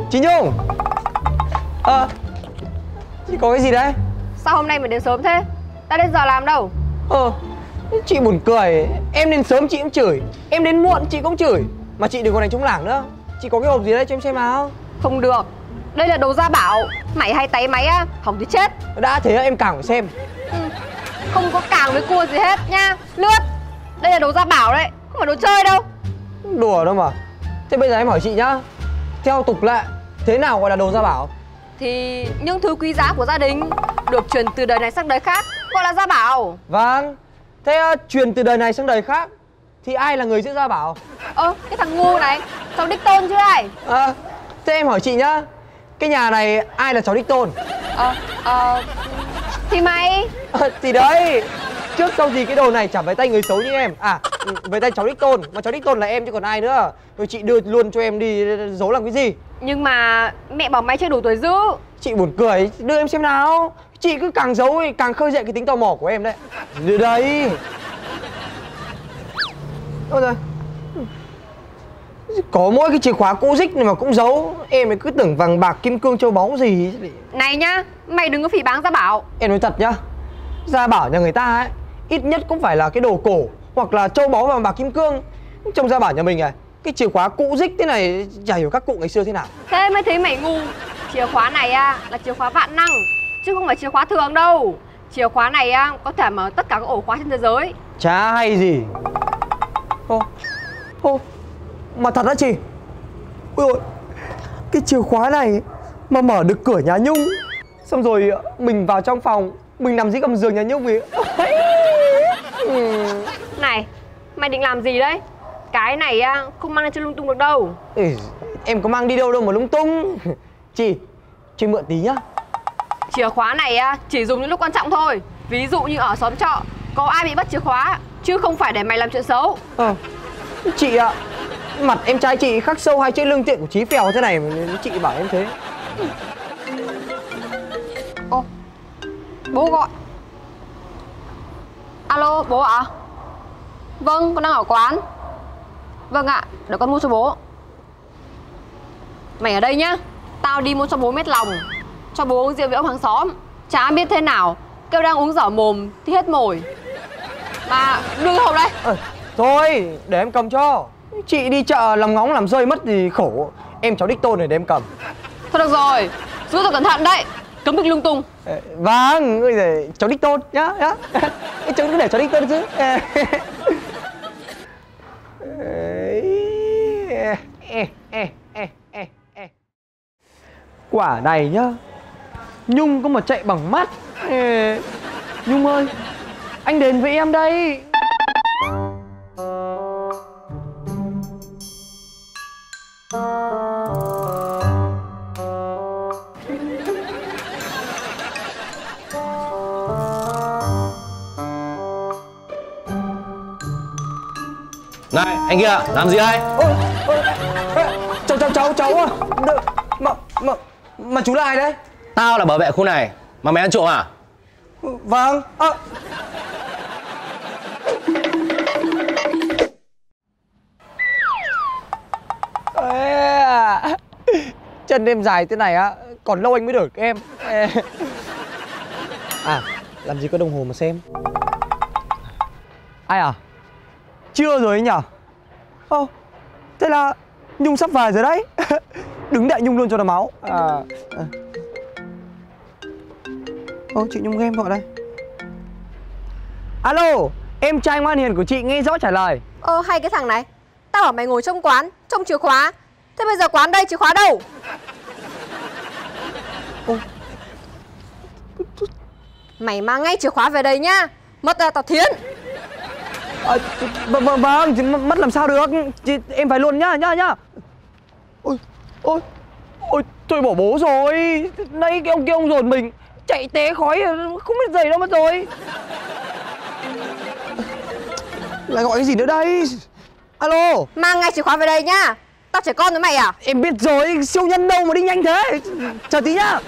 Chị Nhung. Chị có cái gì đấy? Sao hôm nay mày đến sớm thế? Đã đến giờ làm đâu? Chị buồn cười. Em đến sớm chị cũng chửi, em đến muộn chị cũng chửi. Mà chị đừng có đánh trống lảng nữa. Chị có cái hộp gì đấy cho em xem nào. Không được, đây là đồ gia bảo. Mày hay táy máy á, hỏng thì chết. Đã thế em càng phải xem. Không có càng với cua gì hết nha. Lướt. Đây là đồ gia bảo đấy, không phải đồ chơi đâu. Đùa đâu mà. Thế bây giờ em hỏi chị nhá, theo tục lệ thế nào gọi là đồ gia bảo? Thì những thứ quý giá của gia đình được truyền từ đời này sang đời khác gọi là gia bảo. Vâng. Thế truyền từ đời này sang đời khác thì ai là người giữ gia bảo? Cái thằng ngu này, cháu đích tôn chứ ai? Thế em hỏi chị nhá, cái nhà này ai là cháu đích tôn? Thì mày. Thì đấy, trước sau gì cái đồ này chả về tay người xấu như em. Về tay cháu đích tôn, mà cháu đích tôn là em chứ còn ai nữa. Rồi chị đưa luôn cho em đi giấu làm cái gì? Nhưng mà mẹ bảo mày chưa đủ tuổi giữ. Chị buồn cười, đưa em xem nào. Chị cứ càng giấu càng khơi dậy cái tính tò mò của em đấy. Đưa đây. Ôi giời, có mỗi cái chìa khóa cũ rích này mà cũng giấu. Em ấy cứ tưởng vàng bạc kim cương châu báu gì. Này nhá, mày đừng có phỉ báng gia bảo. Em nói thật nhá, gia bảo nhà người ta ấy ít nhất cũng phải là cái đồ cổ hoặc là châu báu vàng bạc kim cương. Trong gia bảo nhà mình này, cái chìa khóa cũ rích thế này, chả hiểu các cụ ngày xưa thế nào. Thế mới thấy mày ngu. Chìa khóa này là chìa khóa vạn năng, chứ không phải chìa khóa thường đâu. Chìa khóa này có thể mở tất cả các ổ khóa trên thế giới. Chả hay gì. Mà thật đó chị. Ôi ôi, cái chìa khóa này mà mở được cửa nhà Nhung, xong rồi mình vào trong phòng, mình nằm dưới gầm giường nhà Nhung thì Này, mày định làm gì đấy? Cái này không mang lên cho lung tung được đâu. Em có mang đi đâu đâu mà lung tung. Chị mượn tí nhá. Chìa khóa này chỉ dùng những lúc quan trọng thôi. Ví dụ như ở xóm trọ có ai bị mất chìa khóa, chứ không phải để mày làm chuyện xấu. Chị ạ, mặt em trai chị khắc sâu hai chữ lương thiện của Chí Phèo thế này mà chị bảo em thế. Bố gọi. Alo, bố ạ? Vâng, con đang ở quán. Vâng ạ, để con mua cho bố. Mày ở đây nhá. Tao đi mua cho bố mét lòng, cho bố uống rượu với ông hàng xóm. Chả biết thế nào, kêu đang uống dở mồm thì hết mồi. Mà đưa cái hộp đây. Thôi, để em cầm cho. Chị đi chợ làm ngóng làm rơi mất thì khổ. Em cháu đích tôn này để em cầm. Thôi được rồi, giữ cho cẩn thận đấy, cấm việc lung tung. Vâng, cháu đích tôn nhá. Cháu cứ để cháu đích tôn chứ. Quả này nhá, Nhung có mà chạy bằng mắt. Nhung ơi, anh đến với em đây. Này, anh kia, làm gì đây? Cháu mà chú là ai đấy? Tao là bảo vệ khu này, mà mày ăn trộm à? Vâng. Chân em dài thế này còn lâu anh mới đổi em. Làm gì có đồng hồ mà xem. Ai à? Chưa rồi ấy nhở? Thế là Nhung sắp về rồi đấy. Đứng đợi Nhung luôn cho nó máu. Chị Nhung game gọi đây. Alo, em trai ngoan hiền của chị nghe rõ trả lời. Hay cái thằng này, tao bảo mày ngồi trong quán, trông chìa khóa. Thế bây giờ quán đây, chìa khóa đâu? Mày mang ngay chìa khóa về đây nhá. Mất tao thiến. Vâng, mất làm sao được. Em phải luôn nhá. Ôi, tôi bỏ bố rồi. Nãy cái ông kia ông dồn mình chạy té khói không biết giày đâu mất rồi. Lại gọi cái gì nữa đây? Alo, mang ngay chìa khóa về đây nhá. Tao trẻ con với mày à? Em biết rồi, siêu nhân đâu mà đi nhanh thế. Chờ tí nhá.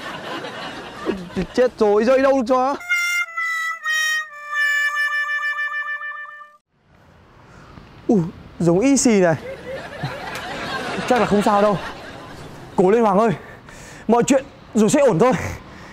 Chết rồi, rơi đâu được cho. Giống y xì này. Chắc là không sao đâu. Cố lên Hoàng ơi, mọi chuyện rồi sẽ ổn thôi.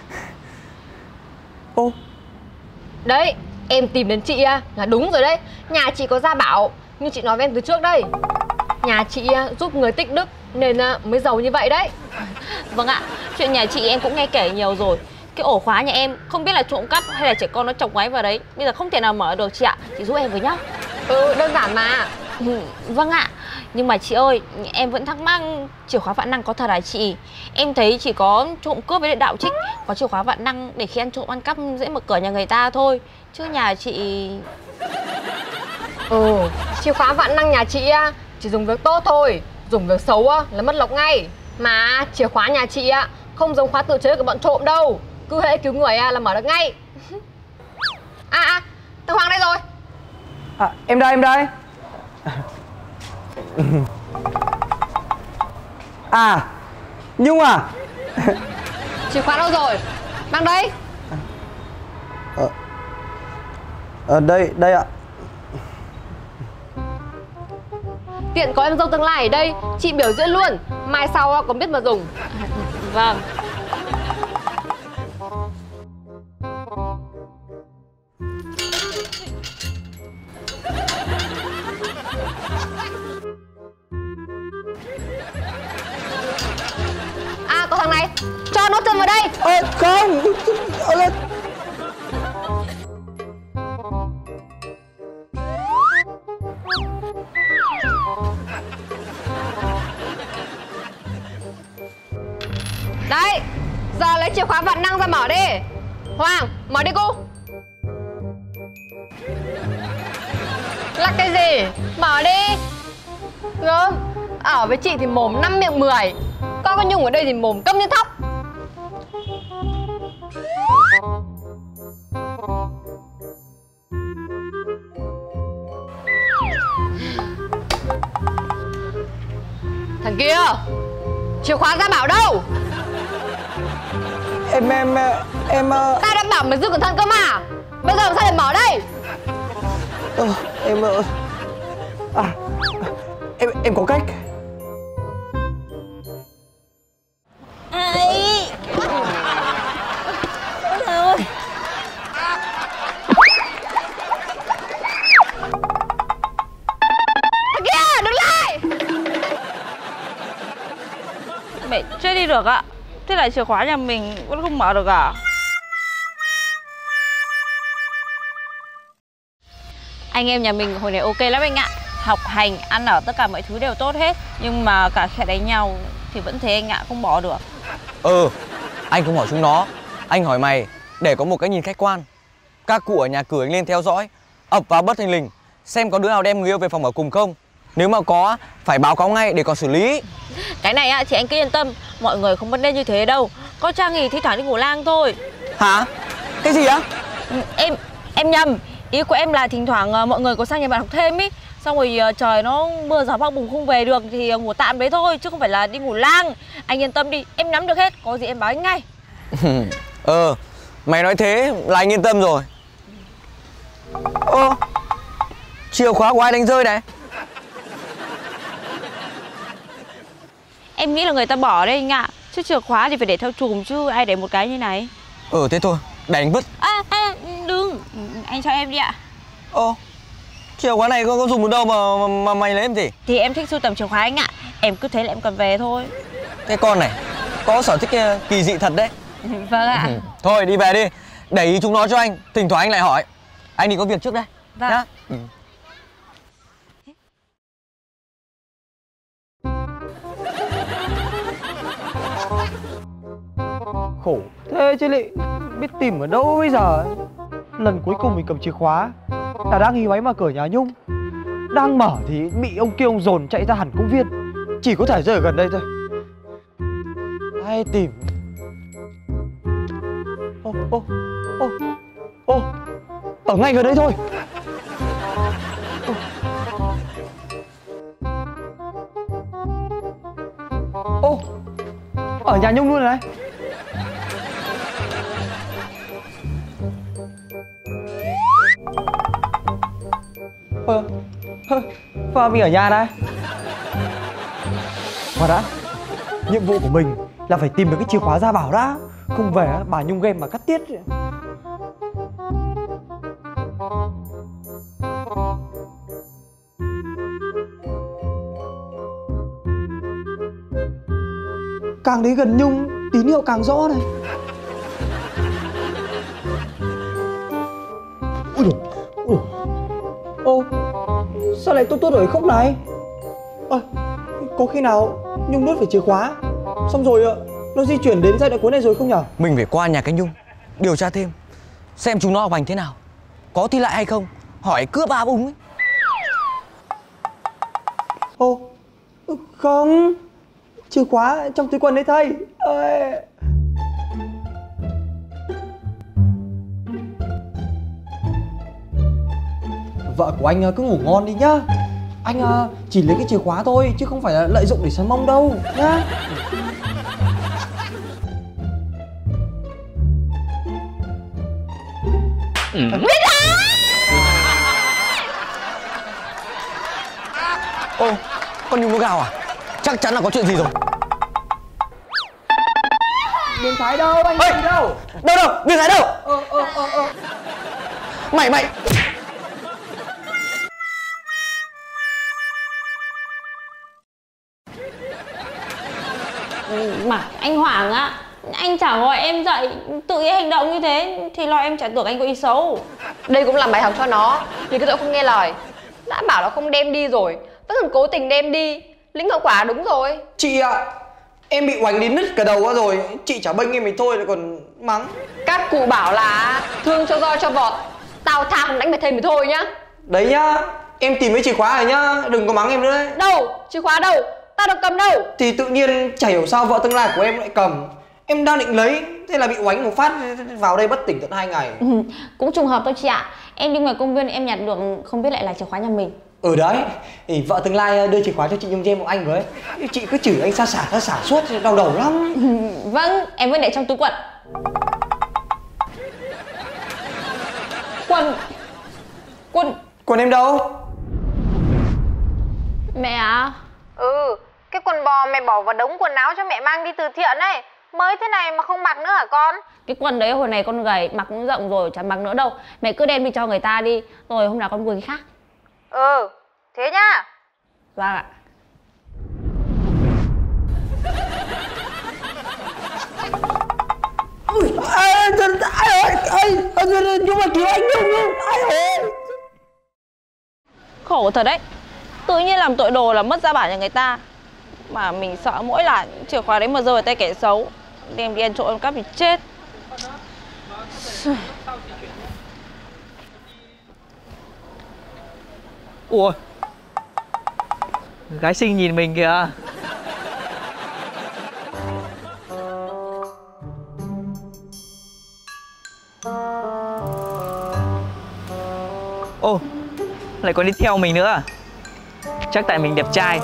Ô, Đấy, em tìm đến chị là đúng rồi đấy. Nhà chị có gia bảo, nhưng chị nói với em từ trước đây. Nhà chị giúp người tích đức nên mới giàu như vậy đấy. Vâng ạ, chuyện nhà chị em cũng nghe kể nhiều rồi. Cái ổ khóa nhà em không biết là trộm cắp hay là trẻ con nó chọc ngoáy vào đấy. Bây giờ không thể nào mở được chị ạ, chị giúp em với nhá. Đơn giản mà. Vâng ạ, nhưng mà chị ơi, em vẫn thắc mắc chìa khóa vạn năng có thật hả chị? Em thấy chỉ có trộm cướp với lại đạo trích có chìa khóa vạn năng để khi ăn trộm ăn cắp dễ mở cửa nhà người ta thôi. Chứ nhà chị... Chìa khóa vạn năng nhà chị chỉ dùng việc tốt thôi, dùng việc xấu là mất lộc ngay. Mà chìa khóa nhà chị không giống khóa tự chế của bọn trộm đâu. Cứ hễ cứu người là mở được ngay. Thằng Hoàng đây rồi. em đây. Nhung à? Chìa khóa đâu rồi? Mang đây. Đây ạ. Tiện có em dâu tương lai ở đây, chị biểu diễn luôn. Mai sau còn biết mà dùng. Vâng. Có thằng này, cho nó chân vào đây. Không. Đấy, giờ lấy chìa khóa vạn năng ra mở đi. Hoàng, mở đi cô. Lắc cái gì? Mở đi. Gớm, ở với chị thì mồm 5 miệng 10. Có con Nhung ở đây thì mồm câm như thóc. Thằng kia, chìa khóa gia bảo đâu? Em Tao đã bảo mày giữ cẩn thận cơ mà. Bây giờ làm sao để mở đây? em có cách. Thằng kia, đứng lại. Mẹ chưa đi được ạ. Thế là chìa khóa nhà mình vẫn không mở được à? Anh em nhà mình hồi này ok lắm anh ạ. Học hành, ăn ở tất cả mọi thứ đều tốt hết. Nhưng mà cả khi đánh nhau thì vẫn thế anh ạ, không bỏ được. Anh không hỏi chúng nó. Anh hỏi mày để có một cái nhìn khách quan. Các cụ ở nhà cửa anh lên theo dõi, ập vào bất thình lình, xem có đứa nào đem người yêu về phòng ở cùng không. Nếu mà có, phải báo cáo ngay để còn xử lý. Cái này ạ, chị anh cứ yên tâm. Mọi người không vấn đề như thế đâu. Có Trang thì thi thoảng đi ngủ lang thôi. Hả? Cái gì á? Em nhầm. Ý của em là thỉnh thoảng mọi người có sang nhà bạn học thêm ý. Xong rồi trời nó mưa gió bão bùng không về được thì ngủ tạm đấy thôi, chứ không phải là đi ngủ lang. Anh yên tâm đi, em nắm được hết. Có gì em báo anh ngay. Mày nói thế là anh yên tâm rồi. Chìa khóa của ai đánh rơi này? Em nghĩ là người ta bỏ đấy anh ạ. Chứ chìa khóa thì phải để theo chùm chứ ai để một cái như này. Thế thôi, để anh vứt. Đừng, anh cho em đi ạ. Chìa khóa này có dùng được đâu mà mày lấy làm gì? Thì em thích sưu tầm chìa khóa anh ạ. Em cứ thế là em cầm về thôi. Cái con này có sở thích kỳ dị thật đấy. Vâng ạ. Thôi đi về đi, để ý chúng nó cho anh. Thỉnh thoảng anh lại hỏi. Anh đi có việc trước đây. Vâng. Nhá. Khổ thế chứ lị, biết tìm ở đâu bây giờ. Lần cuối cùng mình cầm chìa khóa là đang hí hoáy mà cửa nhà Nhung. Đang mở thì bị ông kia ông dồn chạy ra hẳn công viên. Chỉ có thể rơi ở gần đây thôi. Ai tìm. Ở ngay gần đây thôi. Ở nhà Nhung luôn này. Và mình ở nhà đây. Khoan đã. Nhiệm vụ của mình là phải tìm được cái chìa khóa ra bảo đã. Không về bà Nhung game mà cắt tiết. Càng đến gần Nhung tín hiệu càng rõ này. Ui dồi, ui dồi. Ô, sao lại tốt ở khúc này? Có khi nào Nhung nuốt phải chìa khóa xong rồi nó di chuyển đến giai đoạn cuối này rồi không nhở? Mình phải qua nhà cái Nhung điều tra thêm xem chúng nó học hành thế nào, có thi lại hay không, hỏi cướp ba búng ấy. Ô, không, chìa khóa trong túi quần đấy thầy. Vợ của anh cứ ngủ ngon đi nhá. Anh chỉ lấy cái chìa khóa thôi chứ không phải là lợi dụng để săn mông đâu nhá. Ô, con Nhung nó gào à? Chắc chắn là có chuyện gì rồi. Biến Thái đâu, anh đi đâu? Đâu, Biến Thái đâu? Mày Mà anh Hoàng á, anh chả gọi em dậy, tự ý hành động như thế thì lo em chả tưởng anh có ý xấu. Đây cũng làm bài học cho nó, vì cái tội không nghe lời. Đã bảo là không đem đi rồi, vẫn còn cố tình đem đi, lĩnh hậu quả đúng rồi. Chị ạ, em bị oánh đến nứt cả đầu ra rồi. Chị chả bênh em thì thôi lại còn mắng. Các cụ bảo là thương cho roi cho vọt, tao tha không đánh mày thêm thì thôi nhá. Đấy nhá, em tìm cái chìa khóa rồi nhá, đừng có mắng em nữa đấy. Đâu, chìa khóa đâu, tao đâu cầm đâu. Thì tự nhiên chả hiểu sao vợ tương lai của em lại cầm. Em đang định lấy, thế là bị oánh một phát vào đây bất tỉnh tận 2 ngày. Cũng trùng hợp thôi chị ạ. Em đi ngoài công viên em nhặt được không biết lại là chìa khóa nhà mình. Đấy, thì vợ tương lai đưa chìa khóa cho chị Nhung Jem một anh với. Chị cứ chửi anh xa xả suốt, đau đầu lắm. Vâng, em vẫn để trong túi quần. Quần em đâu? Mẹ à? Cái quần bò mẹ bỏ vào đống quần áo cho mẹ mang đi từ thiện ấy. Mới thế này mà không mặc nữa hả con? Cái quần đấy hồi này con gầy, mặc cũng rộng rồi, chẳng mặc nữa đâu. Mẹ cứ đem đi cho người ta đi, rồi hôm nào con mua cái khác. Thế nhá. Vâng ạ. Nhưng mà cứu anh Nhung. Khổ thật đấy. Tự nhiên làm tội đồ là mất gia bảo nhà người ta. Mà mình sợ mỗi là chìa khóa đấy mà rơi vào tay kẻ xấu, đem đi ăn trộm ăn cắp thì chết. Ủa, gái xinh nhìn mình kìa. Ô, lại còn đi theo mình nữa à? Chắc tại mình đẹp trai.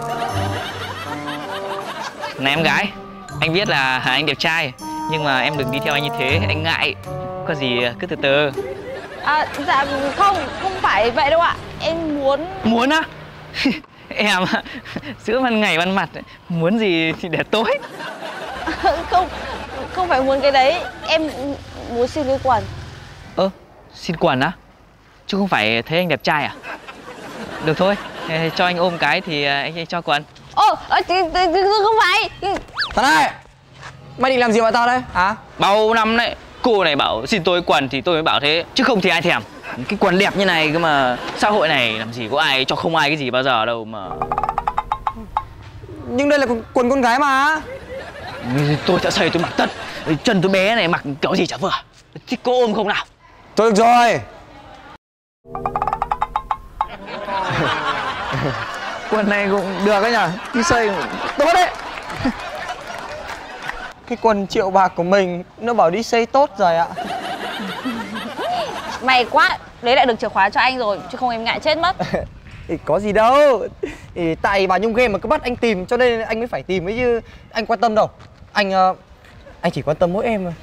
Này em gái, anh biết là anh đẹp trai, nhưng mà em đừng đi theo anh như thế, anh ngại. Có gì cứ từ từ. Dạ không phải vậy đâu ạ. Em Muốn á? Em giữa ban ngày ban mặt, muốn gì thì để tối. Không phải muốn cái đấy. Em muốn xin cái quần. Xin quần á? Chứ không phải thấy anh đẹp trai à? Được thôi, cho anh ôm cái thì anh cho quần. Không phải. Thằng này, mày định làm gì mà tao đây hả? Bao năm đấy, cô này bảo xin tôi quần thì tôi mới bảo thế, chứ không thì ai thèm. Cái quần đẹp như này cơ mà, xã hội này làm gì có ai cho không ai cái gì bao giờ đâu mà. Nhưng đây là quần con gái mà. Tôi đã xây tôi mặc tất, chân tôi bé này mặc kiểu gì chả vừa. Thích cô ôm không nào? Thôi được rồi. Quần này cũng được đấy nhở, đi xây tốt đấy. Cái quần triệu bạc của mình nó bảo đi xây tốt rồi ạ. May quá, lấy lại được chìa khóa cho anh rồi, chứ không em ngại chết mất. Thì có gì đâu. Thì tại bà Nhung game mà cứ bắt anh tìm cho nên anh mới phải tìm ấy chứ. Anh quan tâm đâu. Anh chỉ quan tâm mỗi em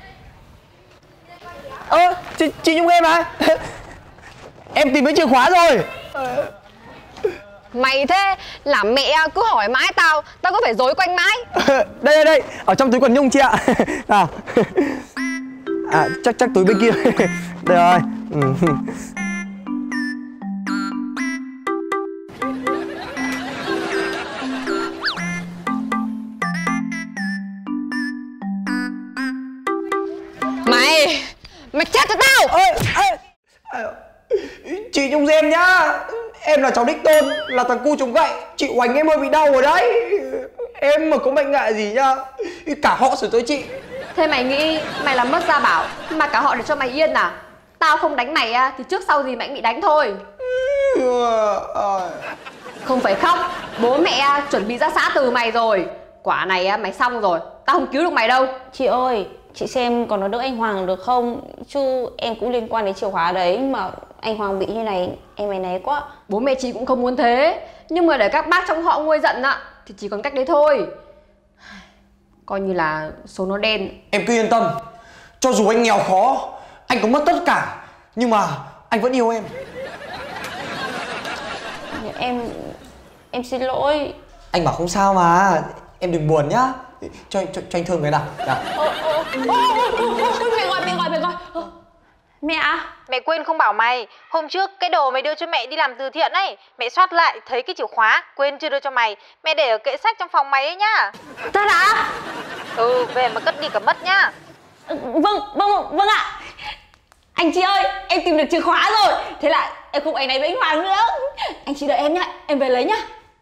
thôi. Chị Nhung game à? Em tìm thấy chìa khóa rồi. Mày thế, làm mẹ cứ hỏi mãi tao cứ phải dối quanh mãi. Đây, ở trong túi quần Nhung chị ạ. Nào. À, chắc túi bên kia. Đây rồi. Mày chết cho tao. Chị Nhung em nhá. Em là cháu đích tôn, là thằng cu chống gậy. Chị oánh em hơi bị đau rồi đấy. Em mà có bệnh ngại gì nhá, cả họ xử tới chị. Thế mày nghĩ mày làm mất gia bảo mà cả họ để cho mày yên à? Tao không đánh mày thì trước sau gì mày cũng bị đánh thôi. Không phải khóc, bố mẹ chuẩn bị ra xã từ mày rồi. Quả này mày xong rồi, tao không cứu được mày đâu. Chị ơi, chị xem còn nó đỡ anh Hoàng được không? Chứ em cũng liên quan đến chìa khóa đấy, mà anh Hoàng bị như này em áy náy quá. Bố mẹ chị cũng không muốn thế, nhưng mà để các bác trong họ nguôi giận thì chỉ còn cách đấy thôi. Coi như là số nó đen. Em cứ yên tâm, cho dù anh nghèo khó, anh có mất tất cả, nhưng mà anh vẫn yêu em. Em xin lỗi. Anh bảo không sao mà, em đừng buồn nhá. Cho anh thương cái nào. Mẹ gọi. Mẹ à? Mẹ quên không bảo mày, hôm trước cái đồ mày đưa cho mẹ đi làm từ thiện ấy, mẹ soát lại thấy cái chìa khóa quên chưa đưa cho mày. Mẹ để ở kệ sách trong phòng mày ấy nhá. Thật à? Về mà cất đi cả mất nhá. Vâng ạ. Anh chị ơi, em tìm được chìa khóa rồi. Thế là em không áy náy với anh Hoàng nữa. Anh chị đợi em nhá, em về lấy nhá.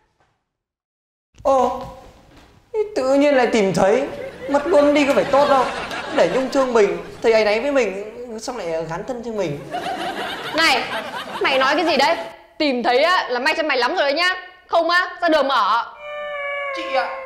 Tự nhiên lại tìm thấy, mất luôn đi có phải tốt đâu. Để Nhung thương mình, thầy áy náy với mình, xong lại gắn thân cho mình. Này, mày nói cái gì đấy? Tìm thấy là may cho mày lắm rồi đấy nhá. Không ra đường mở. Chị ạ,